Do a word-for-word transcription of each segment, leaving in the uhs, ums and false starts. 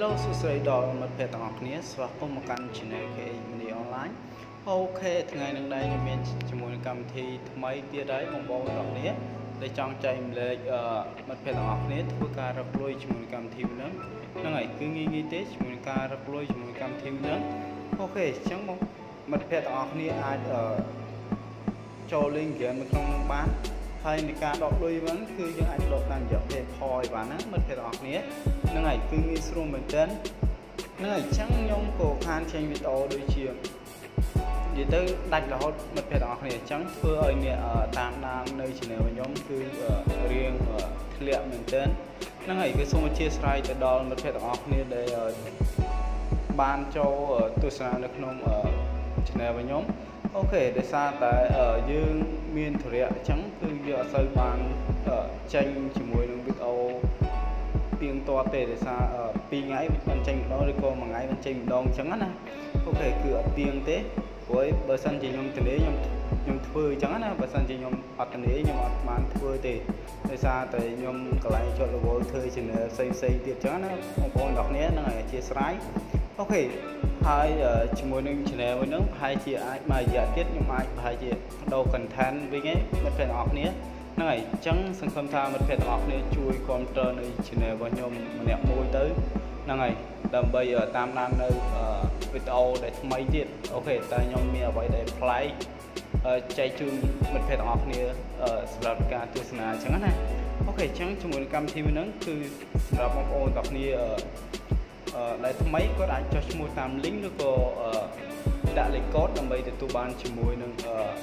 Hello សួស្តីដល់មិត្តភ័ក្តិទាំងអស់គ្នាស្វាគមន៍មកកាន់ Channel គេ Mini Online អូខេថ្ងៃនេះដែរខ្ញុំមានជាមួយនឹងកម្មវិធីថ្មីទៀតហើយបងប្អូនទាំងអស់គ្នាដែលចង់ចែកម្លែកមិត្តភ័ក្តិទាំងអស់គ្នាធ្វើការរកលុយជាមួយនឹងកម្មវិធីហ្នឹងហ្នឹងហើយគឺងាយងាយទេជាមួយនឹងការរកលុយជាមួយនឹងកម្មវិធីហ្នឹងអូខេអញ្ចឹងបងមិត្តភ័ក្តិទាំងអស់គ្នាអាចចូលលេងហ្គេមនៅក្នុងបានហើយនៃការដកលុយហ្នឹងគឺយើងអាចដកតាមរយៈ PayPal ឲ្យបានណាមិត្តភ័ក្តិទាំងអស់គ្នាហ្នឹងហើយគឺងាយស្រួលមែនទែនហ្នឹងហើយអញ្ចឹងខ្ញុំក៏ខានចេញវីដេអូដូចជានិយាយទៅដាច់រហូតមិត្តភ័ក្តិទាំងអស់គ្នាអញ្ចឹងធ្វើឲ្យអ្នកតាមដាននៅ channel ខ្ញុំគឺរៀងធ្លាក់មែនទែនហ្នឹងហើយគឺសូមអធិស្ឋានទៅដល់មិត្តភ័ក្តិទាំងអស់គ្នាដែលបានចូលទស្សនានៅក្នុង channel របស់ខ្ញុំអូខេដោយសារតែយើងមានធរៈអញ្ចឹងគឺយើងអត់សូវបានចេញជាមួយនឹងវីដេអូទៀងទាត់ទេដោយសារពីរថ្ងៃមិនចេញម្ដងឬក៏មួយថ្ងៃមិនចេញម្ដងអញ្ចឹងណាអូខេគឺអត់ទៀងទេព្រោះបើសិនជាខ្ញុំទលេខ្ញុំខ្ញុំធ្វើអញ្ចឹងណាបើសិនជាខ្ញុំអត់ទលេខ្ញុំអត់បានធ្វើទេដោយសារតែខ្ញុំកន្លែងជាប់រវល់ធ្វើ channel ផ្សេងផ្សេងទៀតអញ្ចឹងណាបងប្អូនទាំងគ្នានឹងអធិស្ឋានអូខេហើយជាមួយនឹង channel មួយហ្នឹងប្រហែលជាអាចមករយៈទៀតខ្ញុំអាចប្រហែលជាដូរ content វិញឯងមិត្តភ័ក្តិទាំងអស់គ្នាហ្នឹងហើយអញ្ចឹងសង្ឃឹមថាមិត្តភ័ក្តិទាំងអស់គ្នាជួយគ្រប់គ្រងនៅ channel របស់ខ្ញុំម្នាក់មួយទៅហ្នឹងហើយដើម្បីតាមដាននៅវីដេអូដែលថ្មីទៀតអូខេតែខ្ញុំមានអ្វីដែលប្លែកចែកជូនមិត្តភ័ក្តិទាំងអស់គ្នាសម្រាប់ការទស្សនាអញ្ចឹងណាអូខេអញ្ចឹងជាមួយនឹងកម្មវិធីមួយហ្នឹងគឺសម្រាប់បងប្អូនទាំងគ្នាដែលថ្មីគាត់អាចចុះឈ្មោះតាម link ឬក៏ដាក់លេខកូដដើម្បីទទួលបានជាមួយនឹង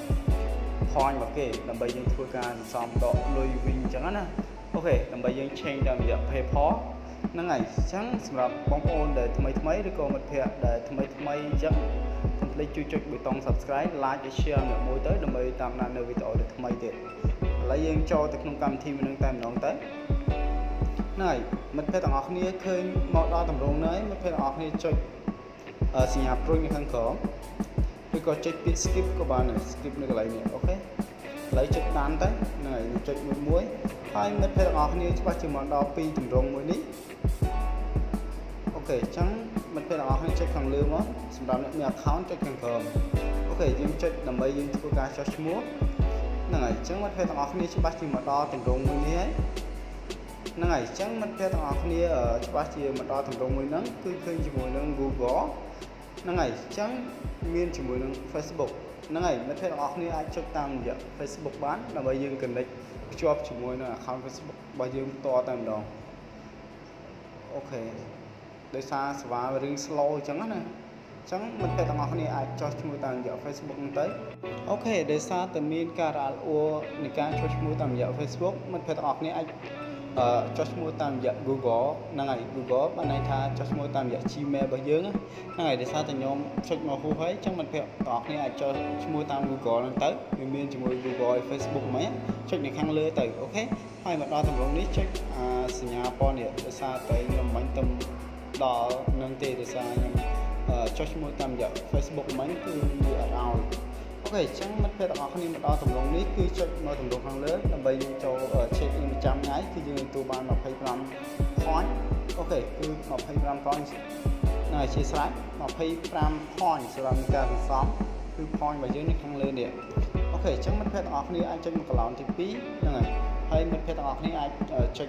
point របស់គេដើម្បីយើងធ្វើការសន្សំដកលុយវិញអញ្ចឹងណាអូខេដើម្បីយើង change តាមរយៈ PayPal ហ្នឹងហើយអញ្ចឹងសម្រាប់បងប្អូនដែលថ្មីថ្មីឬក៏មិត្តភ័ក្តិដែលថ្មីថ្មីអញ្ចឹងកុំភ្លេចជួយចុចប៊ូតុង Subscribe Like និង Share ម្នាក់មួយទៅដើម្បីតាមដាននៅវីដេអូដែលថ្មីទៀតឥឡូវយើងចូលទៅក្នុងកម្មវិធីមួយនឹងតែម្ដងទៅហ្នឹងហើយមិត្តភ័ក្តិទាំងអស់គ្នាឃើញមកដល់តម្រងនេះមិត្តភ័ក្តិទាំងអស់គ្នាចុចសញ្ញាព្រុញនៅខាងក្រោមឬក៏ចុចពាក្យ skip ក៏បានដែរ skip នៅកន្លែងនេះអូខេឥឡូវចុចតាមទៅហ្នឹងហើយចុចមួយមួយហើយមិត្តភ័ក្តិទាំងអស់គ្នាច្បាស់ជាមកដល់ពីតម្រងមួយនេះអូខេអញ្ចឹងមិត្តភ័ក្តិទាំងអស់គ្នាចុចខាងលើមកសម្រាប់អ្នកមាន account ចុចខាងក្រោមអូខេយើងចុចដើម្បីយើងធ្វើការចុះឈ្មោះហ្នឹងហើយអញ្ចឹងមិត្តភ័ក្តិទាំងអស់គ្នាច្បាស់ជាមកដល់តម្រងមួយនេះហើយហ្នឹងហើយអញ្ចឹងមិត្តភ័ក្តិទាំងអស់គ្នាច្បាស់ជាមកដល់តម្រងមួយហ្នឹងគឺឃើញជាមួយនឹង Google ហ្នឹងហើយអញ្ចឹងមានជាមួយនឹង Facebook ហ្នឹងហើយមិត្តភ័ក្តិទាំងអស់គ្នាអាចចុចតាមរយៈ Facebook បានដើម្បីយើង connect ភ្ជាប់ជាមួយនឹង account Facebook របស់យើងផ្ទាល់តែម្ដងអូខេដោយសារសេវារឿង slow អញ្ចឹងណាអញ្ចឹងមិត្តភ័ក្តិទាំងអស់គ្នាអាចចុះឈ្មោះតាមរយៈ Facebook ហ្នឹងទៅអូខេដោយសារតែមានការរ៉ាល់អួរនៃការចុះឈ្មោះតាមរយៈ Facebook មិត្តភ័ក្តិទាំងអស់គ្នាអាចអឺចុះឈ្មោះតាមរយៈ Google ហ្នឹងហើយ Google បានន័យថាចុះឈ្មោះតាមរយៈ Gmail របស់យើងហ្នឹងហើយដោយសារតែខ្ញុំចុចមកហួសហើយអញ្ចឹងមិត្តភ័ក្តិទាំងអស់គ្នាអាចចុះឈ្មោះតាម Google ហ្នឹងទៅវាមានជាមួយ Google ហើយ Facebook ហ្មងចុចនៅខាងលើទៅអូខេហើយមកដល់តម្រងនេះចុចអាសញ្ញាពណ៌នេះដោយសារតែខ្ញុំមិនទៅដល់នឹងទេដោយសារខ្ញុំចុះឈ្មោះតាមរយៈ Facebook ហ្មងគឺវាអត់ឲ្យអូខេអញ្ចឹងមិត្តភ័ក្តិទាំងអស់គ្នាមកដល់តម្រងនេះគឺចុចមកតម្រងខាងលើដើម្បីយើងចូល check in ប្រចាំថ្ងៃគឺយើងទទួលបានยี่สิบห้า point អូខេគឺยี่สิบห้า point នៅអធិស្ឋានยี่สิบห้า point សម្រាប់ការសន្សំគឺ point របស់យើងនៅខាងលើនេះអូខេអញ្ចឹងមិត្តភ័ក្តិទាំងអស់គ្នាអាចចុចមកកន្លោនទីពីរហ្នឹងហើយហើយមិត្តភ័ក្តិទាំងអស់គ្នាអាចចុច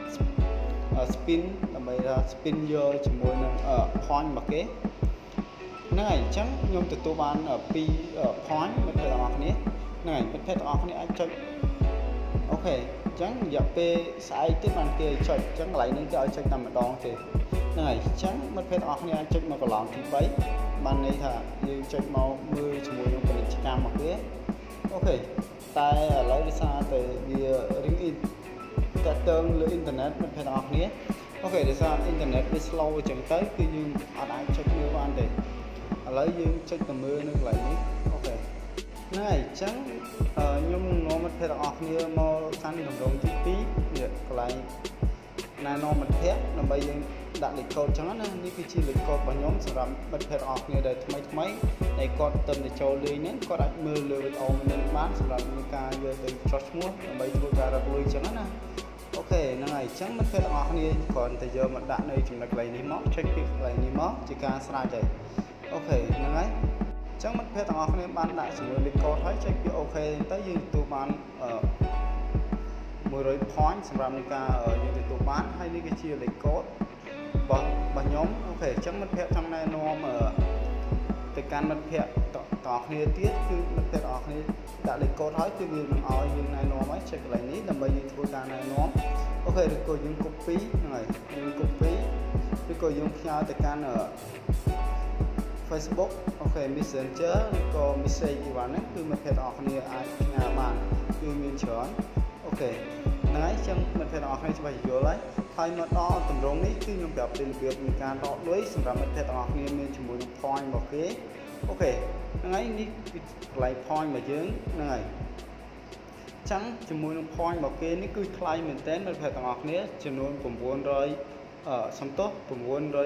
spin ដើម្បីថា spin យកជាមួយនឹង point របស់គេហ្នឹងហើយអញ្ចឹងខ្ញុំទទួលបានពីរ point មិត្តភ័ក្តិទាំងអស់គ្នាហ្នឹងហើយមិត្តភ័ក្តិទាំងអស់គ្នាអាចចុចអូខេអញ្ចឹងរយៈពេលស្អែកទៀតបានគេចុចអញ្ចឹងកន្លែងនេះគេឲ្យចុចតែម្ដងទេហ្នឹងហើយអញ្ចឹងមិត្តភ័ក្តិទាំងអស់គ្នាអាចចុចមកកន្លងទីបីបានន័យថាយើងចុចមកមើលជាមួយនឹងពាណិជ្ជកម្មរបស់គេអូខេតែឥឡូវដោយសារតែវារៀងអ៊ីនតើតើលើអ៊ីនធឺណិតមិត្តភ័ក្តិទាំងអស់គ្នាអូខេដោយសារអ៊ីនធឺណិតវា slow អញ្ចឹងទៅគឺយើងអត់អាចចុចមើលបានទេឥឡូវយើងចុចទៅមើលនៅកន្លែងនេះអូខេហ្នឹងហើយអញ្ចឹងខ្ញុំនាំមិត្តភ័ក្តិទាំងអស់គ្នាមកកាន់តម្រងទីពីរនេះកន្លែងណែនាំមិត្តភ័ក្តិដើម្បីយើងដាក់លេខកូដអញ្ចឹងណានេះគឺជាលេខកូដរបស់ខ្ញុំសម្រាប់មិត្តភ័ក្តិទាំងអស់គ្នាដែលថ្មីថ្មីដែលគាត់ទៅទៅចូលលេងហ្នឹងគាត់អាចមើលលើវីដេអូនេះបានសម្រាប់មានការយកទៅចុះឈ្មោះដើម្បីធ្វើការរកលុយអញ្ចឹងណាអូខហ្នឹងហើយអញ្ចឹងមិត្តភ័ក្តិទាំងអស់គ្នាគ្រាន់តែយកមកដាក់នៅចំណុចកន្លែងនេះមកចុចពីកន្លែងនេះមកជាការស្រេចហើយអូខេហ្នឹងហើយអញ្ចឹងមិត្តភ័ក្តិទាំងអស់គ្នាបានដាក់ជាមួយ link code ហើយចុចពីអូខេទៅយើងទទួលបានអឺ100 point សម្រាប់នៃការយើងទទួលបានហើយនេះគឺជា link code របស់របស់ខ្ញុំអូខេអញ្ចឹងមិត្តភ័ក្តិចង់ណែនាំទៅកាន់មិត្តភ័ក្តិទាំងអស់គ្នាទៀតគឺមិត្តភ័ក្តិទាំងអស់គ្នាដាក់ link code ហើយគឺវានឹងឲ្យយើងណែនាំហើយចុចកន្លែងនេះដើម្បីយើងធ្វើការណែនាំអូខេឬក៏យើង copy ហ្នឹងហើយយើង copy ឬក៏យើងផ្ញើទៅកាន់ Facebook អូខេ Messenger ឬក៏ message អីវ៉ាន់ហ្នឹងគឺមិត្តភ័ក្តិទាំងអស់គ្នាអាចផ្ញើបានគឺមានច្រើនអូខេហ្នឹងហើយអញ្ចឹងមិត្តភ័ក្តិទាំងអស់គ្នាច្បាស់យល់ហើយហើយមកដល់តម្រងនេះគឺខ្ញុំប្រាប់ពីរបៀបនៃការដកលុយសម្រាប់មិត្តភ័ក្តិទាំងអស់គ្នាមានជាមួយនឹង point របស់គេអូខេហ្នឹងហើយនេះគឺកន្លែង point របស់យើងហ្នឹងហើយចឹងជាមួយនឹង point របស់គេនេះគឺថ្លៃមែនទែនមិត្តភ័ក្តិទាំងអស់គ្នាចំនួន900អឺសំទោស900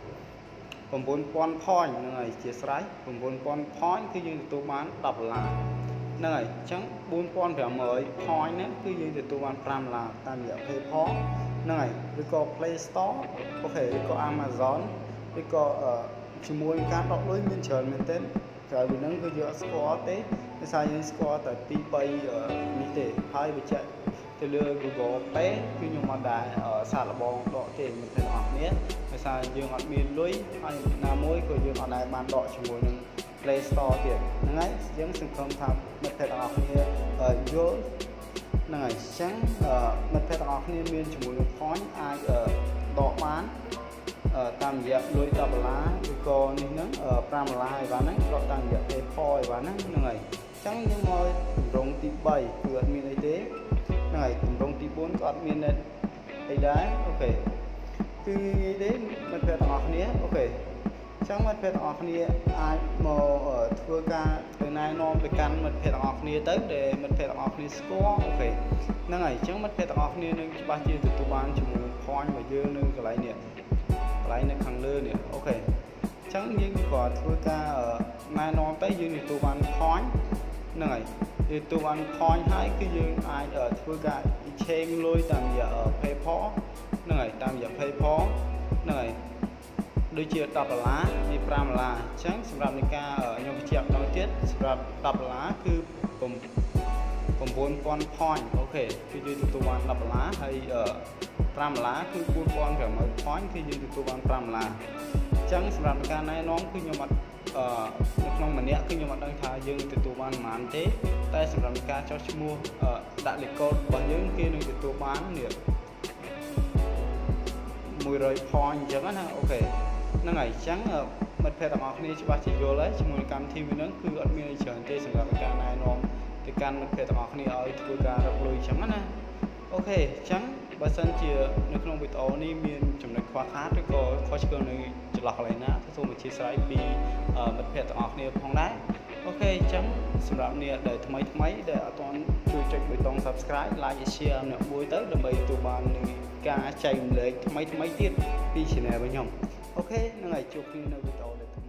9000 point ហ្នឹងហើយជាស្រេច9000 point គឺយើងទទួលបាន10ដុល្លារហ្នឹងហើយអញ្ចឹង4500 point ហ្នឹងគឺយើងទទួលបាន5ដុល្លារតាមរយៈ PayPal ហ្នឹងហើយឬក៏ Play Store អូខេឬក៏ Amazon ឬក៏ជាមួយការដកលុយមានច្រើនមែនទែនក្រៅពីហ្នឹងគឺយើងអត់ស្គាល់ទេដោយសារយើងស្គាល់តែពីរ 3នេះទេហើយបញ្ជាក់ទៅលើ Google Pay គឺខ្ញុំអត់ដែរសាកល្បងដកទេមិត្តភ័ក្តិទាំងអស់គ្នាដោយសារយើងអត់មានលុយហើយណាមួយក៏យើងអត់ដែរបានដកជាមួយនឹង Play Store ទៀតហ្នឹងហើយយើងសង្ឃឹមថាមិត្តភ័ក្តិទាំងអស់គ្នាយល់ហ្នឹងហើយអញ្ចឹងមិត្តភ័ក្តិទាំងអស់គ្នាមានជាមួយនឹង point អាចដកបានតាមរយៈលុយ10ដុល្លារឬក៏នេះហ្នឹង5ដុល្លារឯបានហ្នឹងដកតាមរយៈ PayPal ឯបានហ្នឹងហ្នឹងហើយអញ្ចឹងយើងមកទម្រង់ទី3គឺអត់មានអីទេហ្នឹងហើយទម្រង់ទី4ក៏អត់មានអីដែរអូខេគឺនិយាយទេមិត្តភ័ក្តិទាំងអស់គ្នាអូខេអញ្ចឹងមិត្តភ័ក្តិទាំងអស់គ្នាអាចមកធ្វើការទៅណែនាំទៅកាន់មិត្តភ័ក្តិទាំងអស់គ្នាទៅដែលមិត្តភ័ក្តិទាំងអស់គ្នាស្គាល់អូខេហ្នឹងហើយអញ្ចឹងមិត្តភ័ក្តិទាំងអស់គ្នានឹងច្បាស់ជាទទួលបានជាមួយ point របស់យើងនៅកន្លែងនេះកន្លែងនៅខាងលើនេះអូខេអញ្ចឹងយើងក៏ធ្វើការណែនាំទៅយើងទទួលបាន point ហ្នឹងហើយទទួលបាន point ហើយគឺយើងអាចធ្វើការ exchange លុយតាមរយៈ PayPal ហ្នឹងហើយតាមរយៈ PayPal ហ្នឹងហើយដូចជា10ដុល្លារនេះ5ដុល្លារអញ្ចឹងសម្រាប់នៃការខ្ញុំបញ្ជាក់ម្ដងទៀតសម្រាប់10ដុល្លារគឺ9000 point អូខេគឺយើងទទួលបាន10ដុល្លារហើយ5ដុល្លារគឺ4500 point គឺយើងទទួលបាន5ដុល្លារអញ្ចឹងសម្រាប់ការណែនាំគឺខ្ញុំអត់អឺនៅក្នុងម្នាក់គឺខ្ញុំអត់ដឹងថាយើងទទួលបានប៉ុន្មានទេតែសម្រាប់ការចុះឈ្មោះដាក់លេខកូដរបស់យើងគេនឹងទទួលបាននេះ100 point អញ្ចឹងណាអូខេហ្នឹងហើយអញ្ចឹងមិត្តភ័ក្តិទាំងអស់គ្នាច្បាស់ជាយល់ហើយជាមួយកម្មវិធីមួយហ្នឹងគឺអត់មានអីច្រើនទេសម្រាប់ការណែនាំទៅកាន់មិត្តភ័ក្តិទាំងអស់គ្នាឲ្យធ្វើការរកលុយអញ្ចឹងណាអូខេអញ្ចឹងបើសិនជានៅក្នុងវីដេអូនេះមានចំណុចខ្វះខាតឬក៏ខុសឆ្គងនៅចន្លោះកន្លែងណាសូមអធិស្ឋានពីមិត្តភ័ក្តិទាំងអស់គ្នាផងដែរអូខេអញ្ចឹងសម្រាប់អ្នកដែលថ្មីថ្មីដែលអត់ទាន់ជួយចុចប៊ូតុង Subscribe Like Share អ្នកមួយទៅដើម្បីទទួលបាននឹងការចែករំលែកថ្មីថ្មីទៀតពី Channel របស់ខ្ញុំអូខេហ្នឹងហើយជួបគ្នានៅវីដេអូ